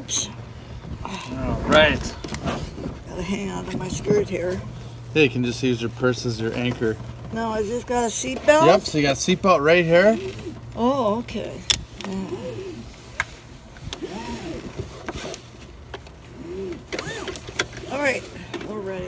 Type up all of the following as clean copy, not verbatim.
Oops. All right. Gotta hang on to my skirt here. Hey, you can just use your purse as your anchor. No, I just got a seatbelt? Yep, so you got a seatbelt right here. Oh, okay. All right, we're ready.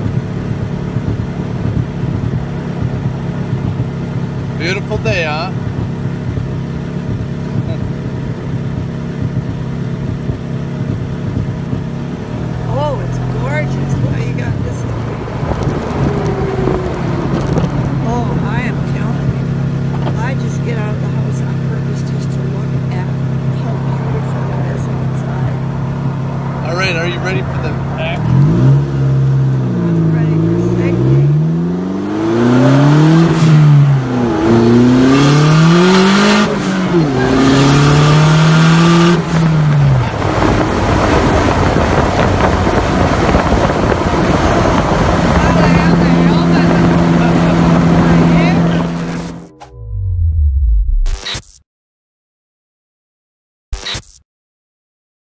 Beautiful day, huh?